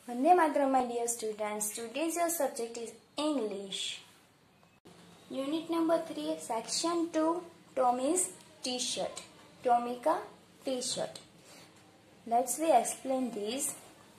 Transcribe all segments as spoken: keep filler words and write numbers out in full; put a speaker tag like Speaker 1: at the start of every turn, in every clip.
Speaker 1: Vande Mataram, my dear students. Today's your subject is English. Unit number three, section two, Tommy's T-shirt. Tommy का T-shirt. Let's we explain this.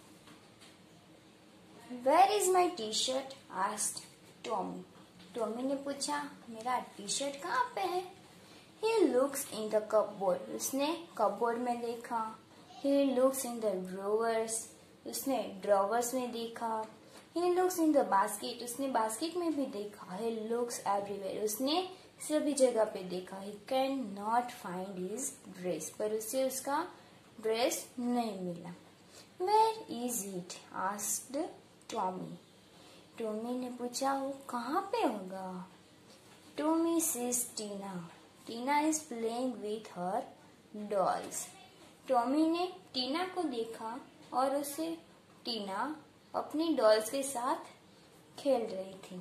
Speaker 1: Where is my T-shirt? Asked Tommy. Tommy ने पूछा मेरा T-shirt कहाँ पे है? He looks in the cupboard. उसने cupboard में देखा. He looks in the drawers. उसने ड्रॉवर्स में देखा. He looks in the basket. उसने बास्केट में भी देखा. He looks everywhere. उसने सभी जगह पे देखा. He can not find his dress. पर उसे उसका ड्रेस नहीं मिला. Where is it? asked Tommy. Tommy ने पूछा वो कहाँ पे होगा? Tommy sees Tina. Tina is playing with her dolls. Tommy ने टीना को देखा और उसे टीना अपनी डॉल्स के साथ खेल रही थी.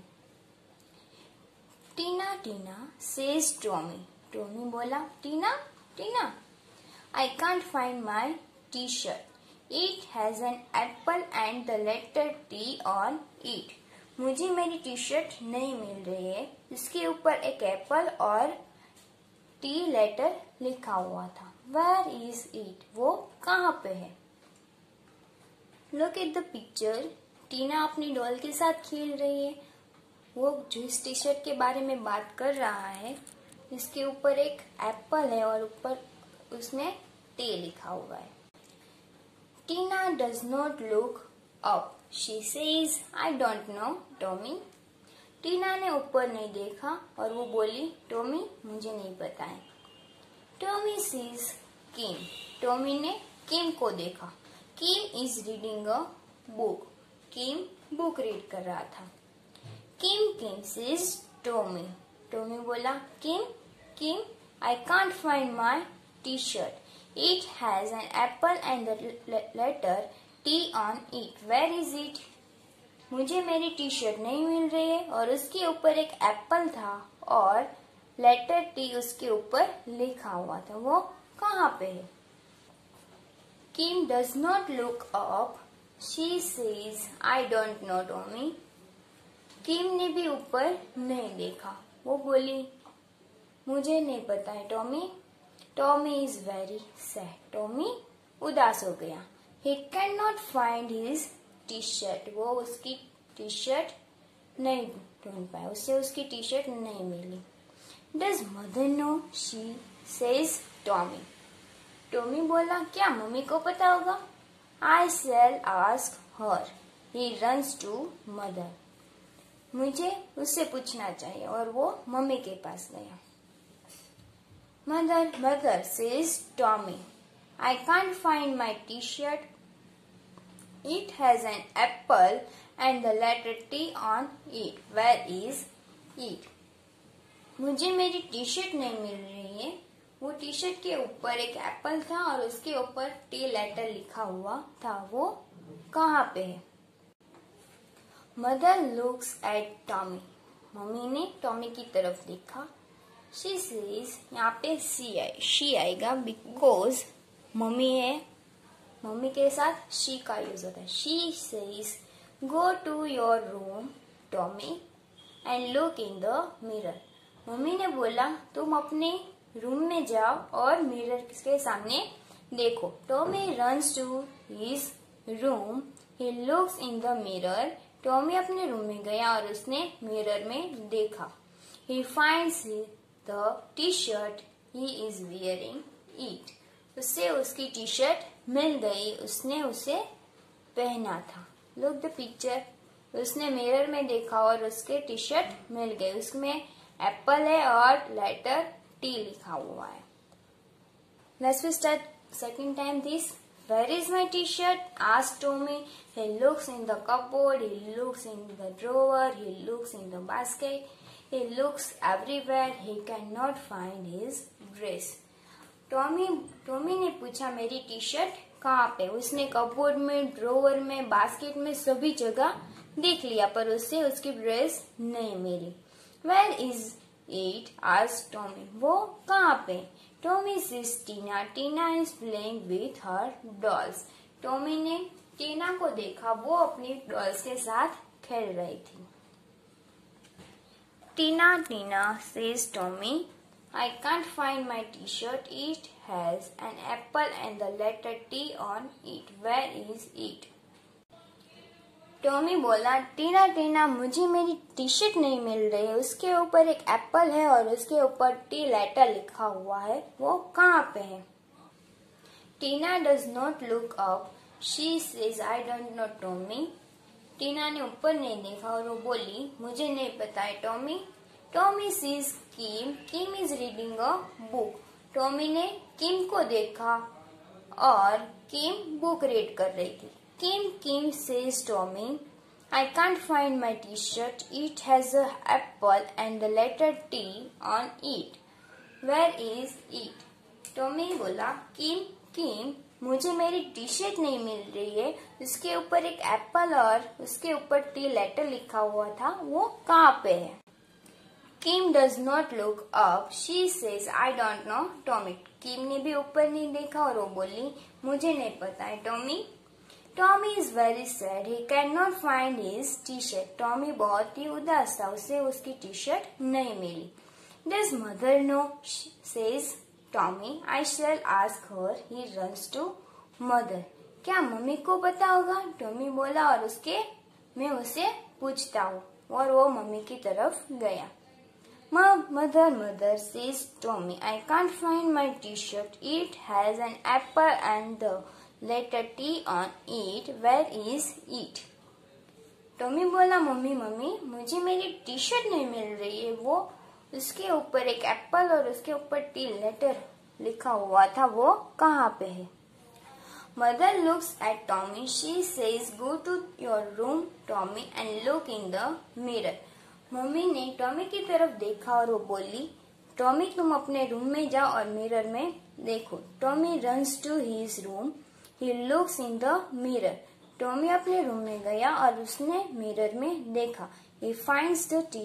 Speaker 1: Tina Tina says Tommy. Tommy बोला Tina Tina I can't find my T shirt. It has an apple and the letter T on it. मुझे मेरी टी शर्ट नहीं मिल रही है. इसके ऊपर एक एप्पल और टी लेटर लिखा हुआ था. Where is it? वो कहाँ पे है? Look at the picture. टीना अपनी डॉल के साथ खेल रही है. वो जो इस टी शर्ट के बारे में बात कर रहा है इसके ऊपर एक एप्पल है और ऊपर उसमें टी लिखा हुआ है. टीना does not look up. She says, I don't know, Tommy. टीना ने ऊपर नहीं देखा और वो बोली टॉमी मुझे नहीं पता है. Tommy sees Kim. टॉमी ने किम को देखा. Kim is reading a book. Kim book read कर रहा था. Kim Kim sees Tommy. Tommy बोला Kim Kim I can't find my t-shirt. It has an apple and the letter T on it. Where is it? मुझे मेरी T shirt नहीं मिल रही है और उसके ऊपर एक एप्पल था और लेटर टी उसके ऊपर लिखा हुआ था. वो कहाँ पे है? Kim does not look up. She says I don't know Tommy. Kim ने भी ऊपर नहीं देखा. वो बोली मुझे नहीं पता है Tommy. Tommy is very sad. Tommy उदास हो गया. He can not find his T shirt. वो उसकी टी शर्ट नहीं ढूंढ पाया. उससे उसकी टी शर्ट नहीं मिली. Does mother know? She says Tommy. Tommy बोला क्या मम्मी को पता होगा? I shall ask her. He runs to mother. मुझे उससे पूछना चाहिए और वो मम्मी के पास गया. Mother, mother says Tommy. I can't find my t-shirt. It has an apple and the letter T on it. Where is it? मुझे मेरी टी शर्ट नहीं मिल रही है. वो टी शर्ट के ऊपर एक एप्पल था और उसके ऊपर टी लेटर लिखा हुआ था. वो कहाँ पे है? Mother looks at Tommy. Mummy ने टॉमी की तरफ देखा. शी सेज, यहाँ पे सी आई शी आएगा बिकॉज मम्मी है. मम्मी के साथ शी का यूज होता है. She says go to your room Tommy and look in the mirror. Mummy ने बोला तुम अपने रूम में जाओ और मिरर के सामने देखो. Tommy runs to his room. He looks in the mirror. Tommy अपने रूम में गया और उसने मिरर में देखा. He finds the T shirt he is wearing it. उससे उसकी टी शर्ट मिल गई. उसने उसे पहना था. Look the picture. उसने मिरर में देखा और उसके टी शर्ट मिल गई. उसमें एप्पल है और लेटर टी लिखा हुआ है. Let's we start second time this. Where is my t-shirt? asked Tommy. He looks in the cupboard. He looks in the drawer. He looks in the basket. He looks everywhere. He cannot find his dress. Tommy Tommy ने पूछा मेरी T shirt कहाँ पे? उसने cupboard में, drawer में, basket में सभी जगह देख लिया पर उससे उसकी ड्रेस नहीं मिली. Where is it? asked Tommy. वो कहाँ पे? Tommy sees Tina. Tina is playing with her dolls. Tommy ने टीना को देखा वो अपनी डॉल्स के साथ खेल रही थी। Tina Tina says Tommy, I can't find my t-shirt. It has an apple and the letter T on it. Where is it? Tommy बोला, टीना टीना मुझे मेरी टी शर्ट नहीं मिल रही है, उसके ऊपर एक एप्पल है और उसके ऊपर टी लेटर लिखा हुआ है, वो कहाँ पे है? Tina does not look up, she says I don't know Tommy. Tina ने ऊपर नहीं देखा और वो बोली, मुझे नहीं पता है Tommy. Tommy sees Kim, Kim is reading a book. Tommy ने किम को देखा और किम बुक रीड कर रही थी। Kim Kim says Tommy, I can't find my T shirt, it has a apple and the letter T on it, where is it? Tommy बोला, Kim किम मुझे मेरी टी शर्ट नहीं मिल रही है, उसके ऊपर एक एप्पल और उसके ऊपर टी लेटर लिखा हुआ था, वो कहाँ पे है? Kim does not look up, she says I don't know Tommy. Kim ने भी ऊपर नहीं देखा और वो बोली, मुझे नहीं पता है Tommy. Tommy is very sad, he can not find his T shirt. Tommy बहुत ही उदास था, उसे उसकी टी शर्ट नहीं मिली। Does mother know, says Tommy, I shall ask her. He runs to mother, क्या मम्मी को पता होगा? टॉमी बोला और उसके मैं उसे पूछता हूँ, और वो मम्मी की तरफ गया। Mother, mother, says Tommy, I can't find my t-shirt. It has an apple and the letter T on it. Where is it? Tommy बोला, मम्मी मम्मी मुझे मेरी टी शर्ट नहीं मिल रही है, वो उसके ऊपर एक एप्पल और उसके ऊपर टी लेटर लिखा हुआ था, वो कहाँ पे है? Mother looks at Tommy. She says, go to your room, Tommy, and look in the mirror. Mummy ने टॉमी की तरफ देखा और वो बोली, टॉमी तुम अपने रूम में जाओ और मिरर में देखो। Tommy runs to his room, he looks in the mirror. Tommy अपने रूम में गया और उसने मिरर में देखा। He finds the T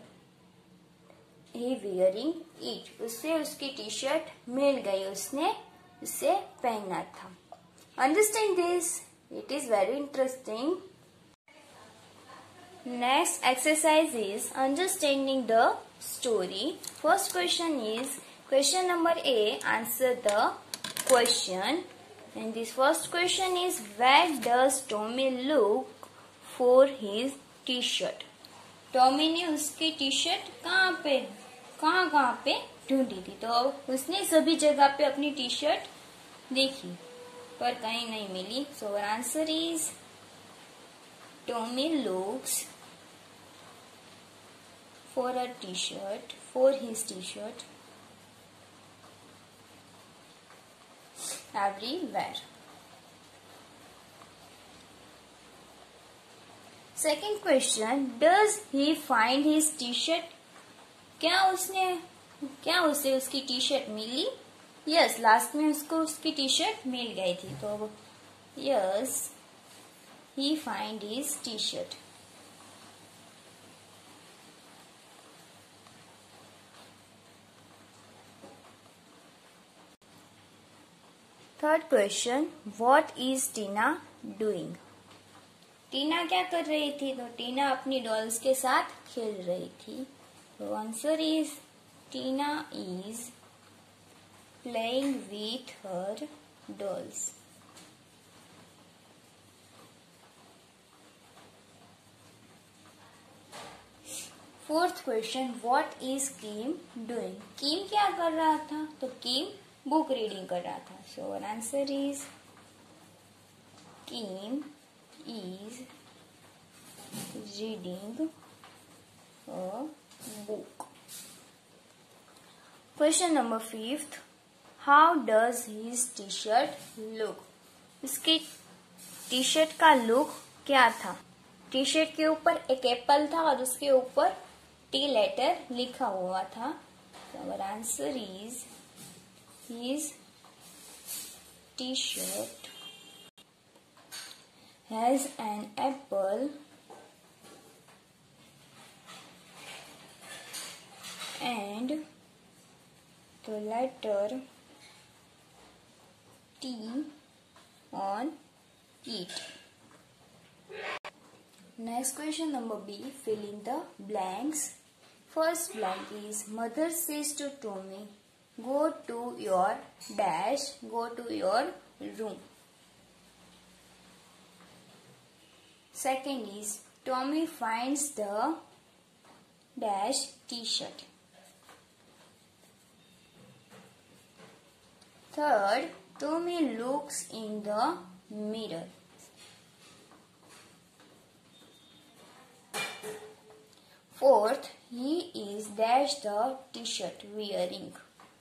Speaker 1: shirt he wearing it, उससे उसकी टी शर्ट मिल गई, उसने उसे पहना था। Understand this, it is very interesting. Next exercise is understanding the story. First question is question number A. Answer the question. And this first question is, where does Tommy look for his T-shirt? Tommy ने उसकी T shirt कहाँ पे कहाँ कहाँ पे ढूंढी थी, तो उसने सभी जगह पे अपनी टी शर्ट देखी पर कहीं नहीं मिली. So our answer is Tommy looks for a t-shirt, for his t-shirt everywhere. Second question, does he find his t-shirt? क्या उसने क्या उसे उसकी टी शर्ट मिली? यस, लास्ट में उसको उसकी टी शर्ट मिल गई थी, तो yes, he find his t-shirt. Third question, what is Tina doing? Tina क्या कर रही थी? तो टीना अपनी डॉल्स के साथ खेल रही थी. तो answer is Tina is playing with her dolls. Fourth question, what is Kim doing? Kim क्या कर रहा था? तो किम बुक रीडिंग कर रहा था. So answer is Kim is reading a book. Question number fifth, how does his T shirt look? उसकी T shirt का लुक क्या था? टी शर्ट के ऊपर एक एप्पल था और उसके ऊपर टी लेटर लिखा हुआ था. Our answer is his t-shirt has an apple and the letter T on it. Next question number B. Fill in the blanks. First blank is mother says to Tommy, go to your dash, go to your room. Second is Tommy finds the dash t-shirt. Third, Tommy looks in the mirror. Fourth, he is dash the t-shirt wearing.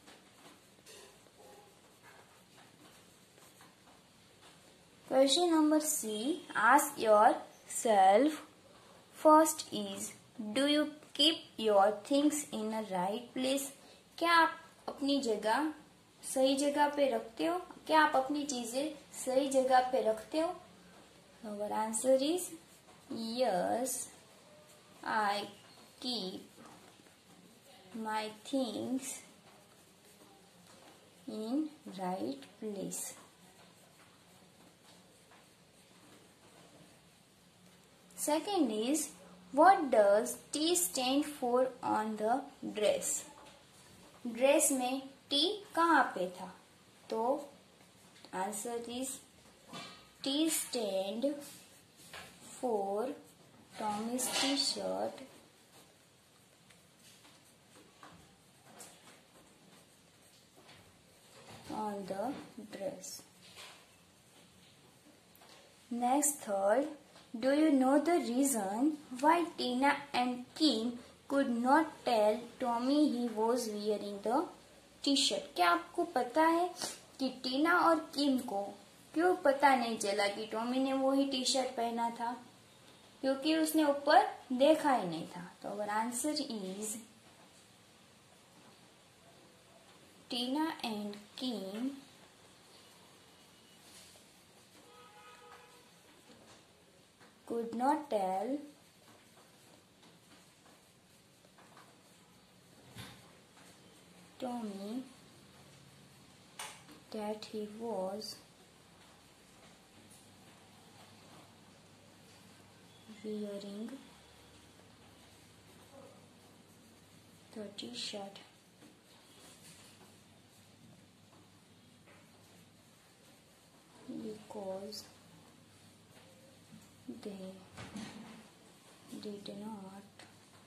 Speaker 1: Question number C. Ask yourself. First is, do you keep your things in a right place? क्या आप अपनी जगह सही जगह पे रखते हो? क्या आप अपनी चीजें सही जगह पे रखते हो? Our answer is yes. I keep my things in right place. Second is, what does T stand for on the dress? Dress में T कहाँ पे था? तो answer is T stand for Tommy's t-shirt on the dress. Next, third, do you know the reason why Tina and Kim could not tell Tommy he was wearing the t-shirt? क्या आपको पता है कि टीना और किम को क्यों पता नहीं चला कि टॉमी ने वो ही टी शर्ट पहना था? क्योंकि उसने ऊपर देखा ही नहीं था. तो our answer is Tina and Kim could not tell Tommy that he was wearing the t-shirt because they did not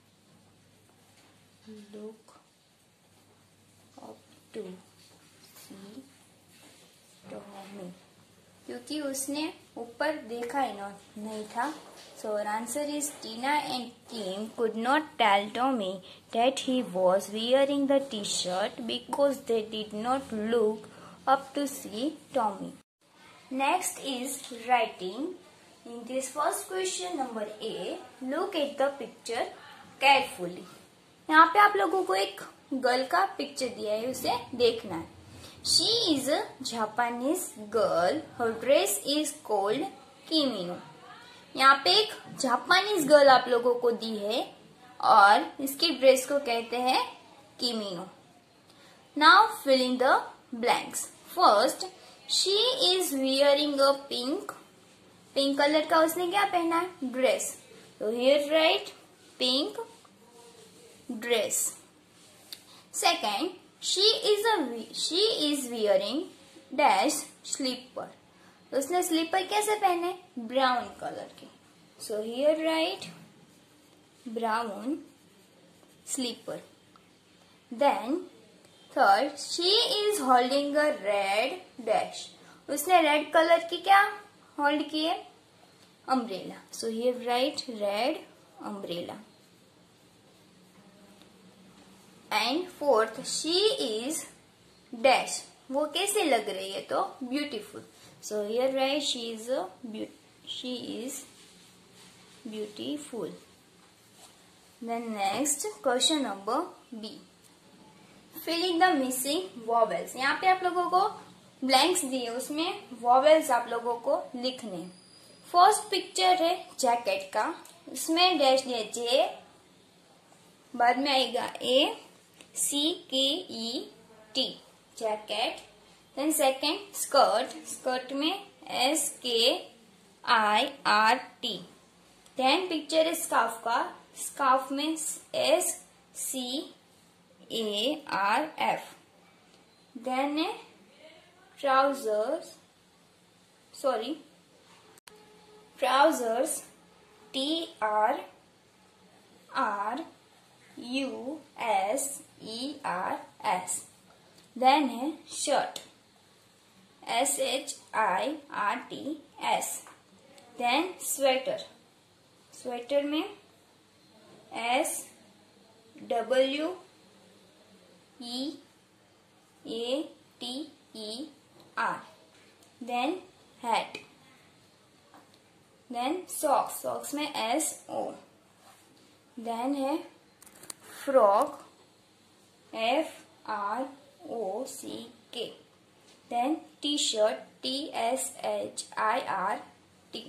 Speaker 1: look up to see Tommy. क्योंकि उसने ऊपर देखा ही नहीं था. So our answer is Tina and Kim could not tell Tommy that he was wearing the t-shirt because they did not look up to see Tommy. Next is writing. In this first question number A, look at the picture carefully. यहाँ पे आप लोगों को एक girl का picture दिया है, उसे देखना है. She is a Japanese girl. Her dress is called kimono. यहाँ पे एक जापानीज गर्ल आप लोगों को दी है और इसकी ड्रेस को कहते हैं kimono. Now fill in the blanks. First, she is wearing a pink. Pink colour का उसने क्या पहना है? ड्रेस. तो here write pink dress. Second, she is a she is wearing dash slipper. उसने स्लीपर कैसे पहने? ब्राउन कलर के. So here write brown slipper. Then third, she is holding a red dash. उसने रेड कलर की क्या hold किए? Umbrella. So here write red umbrella. And fourth, she is dash. वो कैसे लग रही है? तो beautiful. So here write she is she is beautiful. Then next question number B. Fill in the missing vowels. यहाँ पे आप लोगों को ब्लैंक्स दिए, उसमें वॉवेल्स आप लोगों को लिखने. फर्स्ट पिक्चर है जैकेट का, उसमें डैश दिया जे, बाद में आएगा A C K E T jacket. Then second skirt, skirt में S K I R T. Then picture है स्कार्फ का, स्कार्फ में S C A R F. Then है trousers, sorry trousers T R R U S E R S. Then है shirt, S H I R T S. Then sweater, sweater में S W E A T E R. Then hat. Then socks, socks में S ओ। Then है frock, F R O C K. Then T shirt, T S H I R T.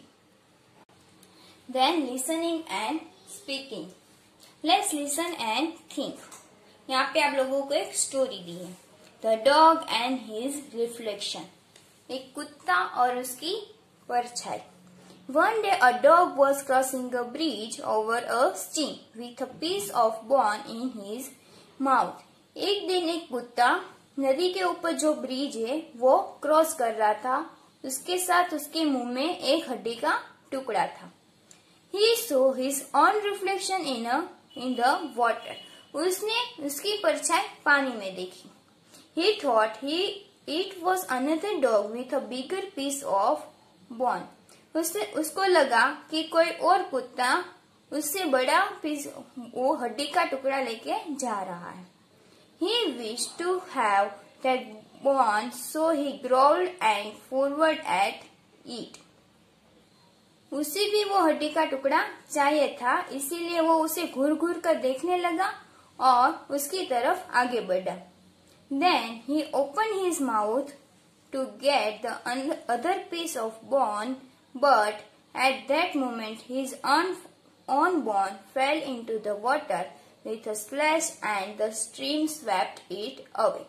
Speaker 1: Then listening and speaking. Let's listen and think. यहाँ पे आप लोगों को एक story दी है, the dog and his reflection. एक कुत्ता और उसकी परछाई। One day a dog was crossing a bridge over a stream with a piece of bone in his mouth. एक दिन एक कुत्ता नदी के ऊपर जो ब्रिज है वो क्रॉस कर रहा था, उसके साथ उसके मुंह में एक हड्डी का टुकड़ा था। He saw his own reflection in a in the water. उसने उसकी परछाई पानी में देखी। He thought he it was another dog with a bigger piece of bone. उससे उसको लगा कि कोई और कुत्ता उससे बड़ा पीस वो हड्डी का टुकड़ा लेके जा रहा है। He wished to have that bone, so he growled and forward at it. उसे भी वो हड्डी का टुकड़ा चाहिए था, इसीलिए वो उसे घूर घूर कर देखने लगा और उसकी तरफ आगे बढ़ा। Then he opened his mouth to get the other piece of bone. But at that moment his own, own bone fell into the water with a splash and the stream swept it away.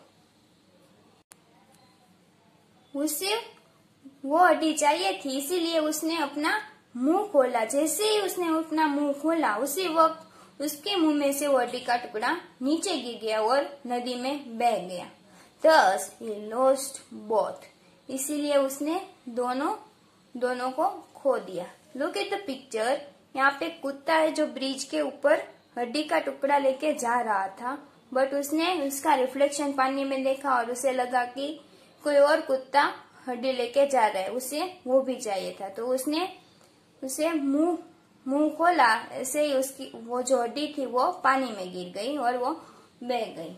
Speaker 1: उसे वो हड्डी चाहिए थी, इसीलिए उसने अपना मुंह खोला। जैसे ही उसने अपना मुंह खोला उसी वक्त उसके मुंह में से वो हड्डी का टुकड़ा नीचे गिर गया और नदी में बह गया। Thus he lost both. इसीलिए उसने दोनों दोनों को खो दिया। Look at the picture. यहाँ पे कुत्ता है जो ब्रिज के ऊपर हड्डी का टुकड़ा लेके जा रहा था, बट उसने उसका रिफ्लेक्शन पानी में देखा और उसे लगा कि कोई और कुत्ता हड्डी लेके जा रहा है, उसे वो भी चाहिए था, तो उसने उसे मुंह मुंह खोला। ऐसे ही उसकी वो जो हड्डी थी वो पानी में गिर गई और वो बह गई।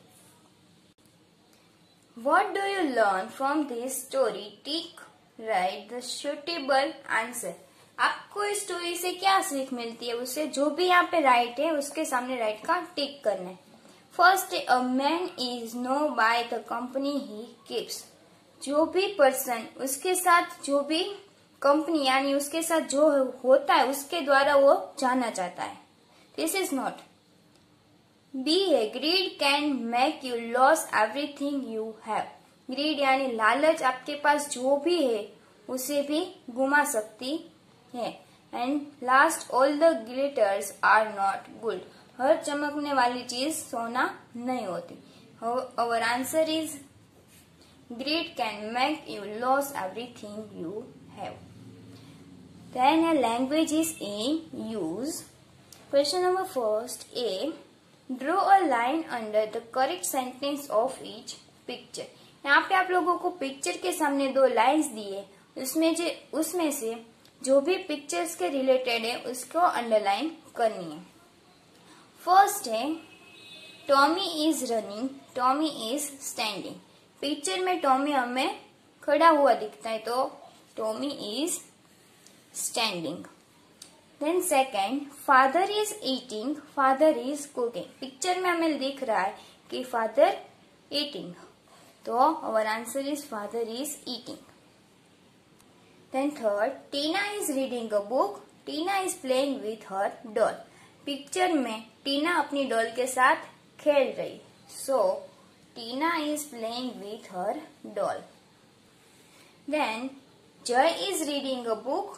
Speaker 1: What do you learn from this story? Tick right the suitable answer. आपको इस स्टोरी से क्या सीख मिलती है, उसे जो भी यहाँ पे राइट है उसके सामने राइट का टिक करना है। First, a man is known by the company he keeps. जो भी पर्सन उसके साथ जो भी कंपनी यानी उसके साथ जो होता है उसके द्वारा वो जाना चाहता है। This is not. बी है, greed can make you loss everything you have. Greed यानी लालच आपके पास जो भी है उसे भी गुमा सकती है। And last, all the glitters are not gold. हर चमकने वाली चीज सोना नहीं होती। Our answer is greed can make you loss everything you have. Then language is in use. Question number first A, draw a line under the correct sentence of each picture. यहाँ पे आप लोगों को पिक्चर के सामने दो lines दिए, उसमें जो उसमें से जो भी पिक्चर्स के रिलेटेड है उसको अंडरलाइन करनी है। फर्स्ट है, Tommy is running, Tommy is standing. Picture में टॉमी हमें खड़ा हुआ दिखता है, तो Tommy is standing. Then second, father is eating, father is cooking. Picture में हमें दिख रहा है कि फादर ईटिंग, तो our answer is father is eating. Then third, Tina is reading a book, Tina is playing with her doll. Picture में Tina अपनी doll के साथ खेल रही, so Tina is playing with her doll. Then Joy is reading a book,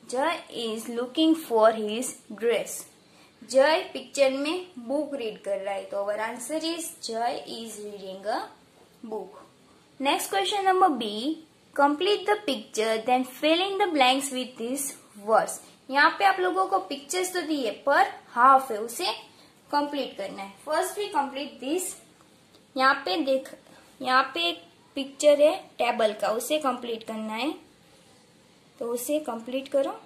Speaker 1: Jai is looking for his dress. Jai picture में book read कर रहा है, तो our answer is Jai is reading a book. Next question number B, complete the picture then fill in the blanks with this words. यहाँ पे आप लोगों को पिक्चर्स तो दी है पर हाफ है, उसे कंप्लीट करना है। First we complete this. यहाँ पे देख, यहाँ पे एक पिक्चर है टेबल का, उसे कंप्लीट करना है, तो उसे कंप्लीट करो।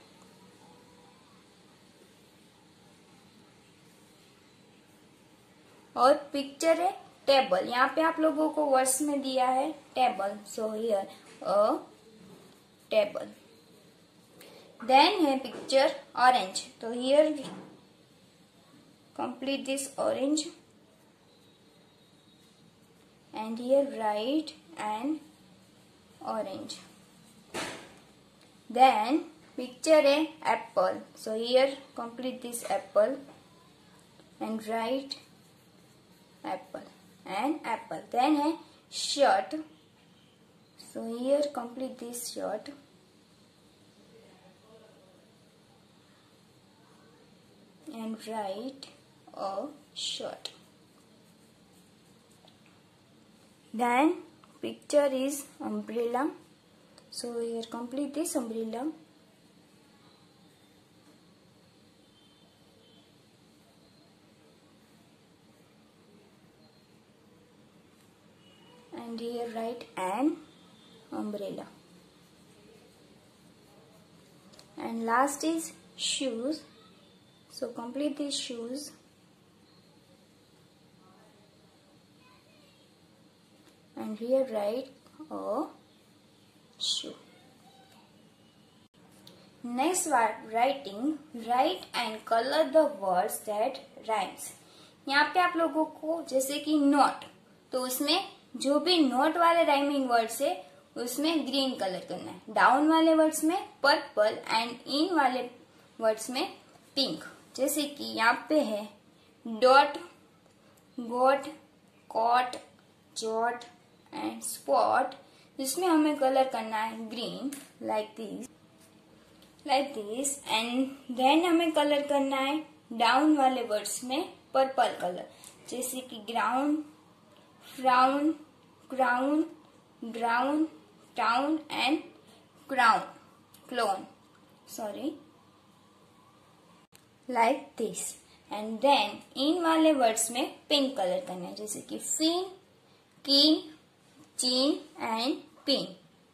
Speaker 1: और पिक्चर है टेबल, यहाँ पे आप लोगों को वर्ड्स में दिया है table, so here a table. Then है पिक्चर ऑरेंज, तो here complete this orange and here write an orange. Then picture है apple, so here complete this apple and write apple and apple. Then है shirt, so here complete this shirt and write a shirt. Then picture is umbrella, so here complete this umbrella and here write an umbrella. And last is shoes, so complete these shoes and here write a shoe. Next writing, write and color the words that rhymes. यहाँ पे आप लोगों को जैसे कि note, तो उसमें जो भी नोट वाले राइमिंग वर्ड्स है उसमें ग्रीन कलर करना है, डाउन वाले वर्ड्स में पर्पल एंड इन वाले वर्ड्स में पिंक। जैसे कि यहाँ पे है dot, goat, cot, jot and spot, जिसमें हमें कलर करना है green, like this like this and then हमें कलर करना है डाउन वाले वर्ड्स में पर्पल कलर, जैसे कि ground, frown, crown, drown, town and crown, clone, sorry, like this. And then in वाले वर्ड्स में पिंक कलर करना है, जैसे कि fin, keen, chin and pin,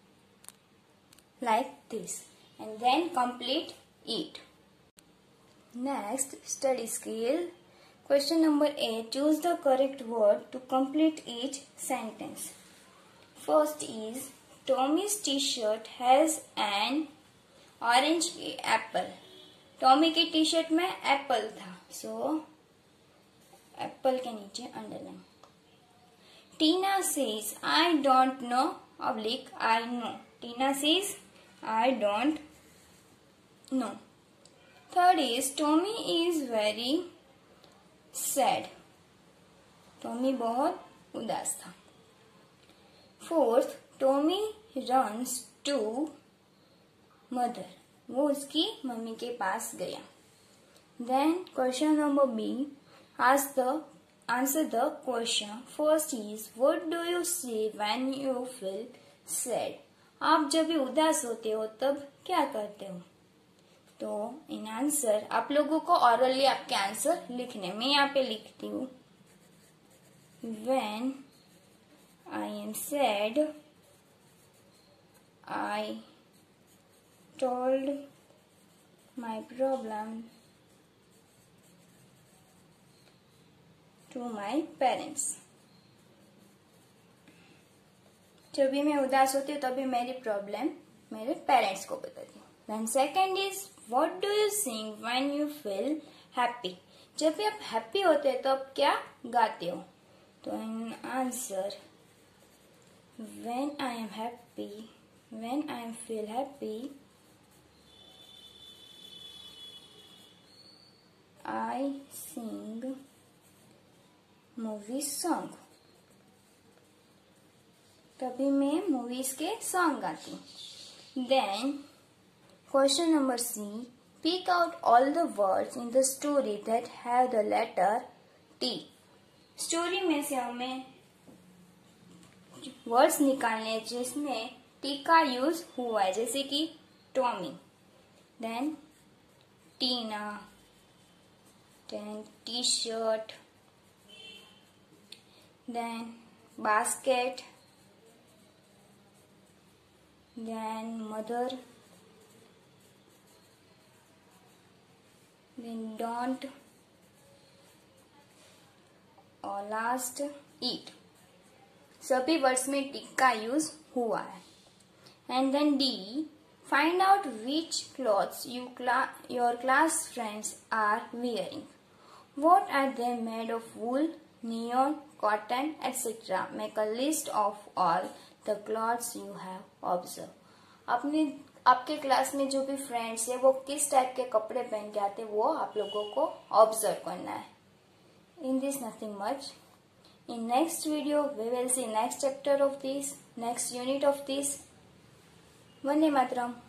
Speaker 1: like this. And then complete it. Next study skill Question number eight. Choose the correct word to complete each sentence. First is Tommy's t-shirt has an orange apple. Tommy की t-shirt में apple था, so apple के नीचे underline. Tina says I don't know oblique I know. Tina says I don't know. Third is Tommy is very sad, Tommy बहुत उदास था। Fourth, Tommy runs to mother, वो उसकी मम्मी के पास गया। Then question number B, ask the answer the question. First is what do you say when you feel sad. आप जब भी उदास होते हो तब क्या करते हो? तो इन आंसर आप लोगों को ऑरली आपके आंसर लिखने, मैं यहाँ पे लिखती हूँ। When I am sad, I told my problem to my parents. जब भी मैं उदास होती हूँ तभी मेरी प्रॉब्लम मेरे पेरेंट्स को बताती हूँ। Then second is what do you sing when you feel happy? जब भी आप हैप्पी होते हैं तो आप क्या गाते हो? तो in answer when I am happy, when I am feel happy, I sing movie song. तभी मैं मूवीज के सॉन्ग गाती हूँ। Then Question number C. Pick out all the words in the story that have the letter T. Story में से हमें words निकालने जिसमें टी का यूज हुआ है, जैसे कि Tommy, then Tina, then T shirt, then basket, then mother, then don't, और लास्ट eat. सभी वर्ड्स में टी का यूज हुआ है. And then D. Find out which clothes you your class friends are wearing. What are they made of? Wool, neon, cotton, et cetera. Make a list of all the clothes you have observed. अपने आपके class में जो भी friends है वो किस type के कपड़े पहन के आते हैं वो आप लोगों को ऑब्जर्व करना है. In this nothing much. In next video we will see next chapter of this, next unit of this. वंदे मातरम.